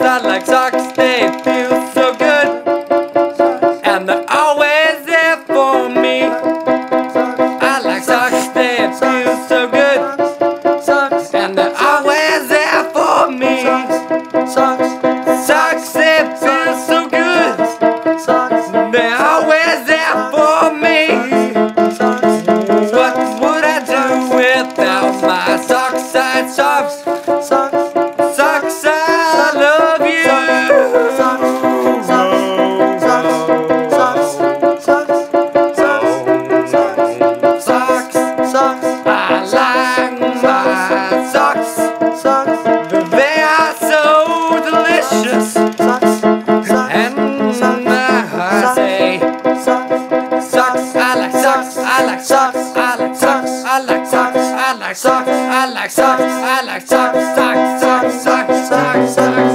I like socks, they feel so good, and they're always there for me. I like socks, they feel so good, and they're always there for me. Socks, they feel so good, they're always there for me. What would I do without my socks? Socks, socks, I love you. They are so delicious, and I say, socks, I like socks, I like socks, I like socks, I like socks, I like socks, I like socks, I like socks, socks, socks, socks, socks, socks.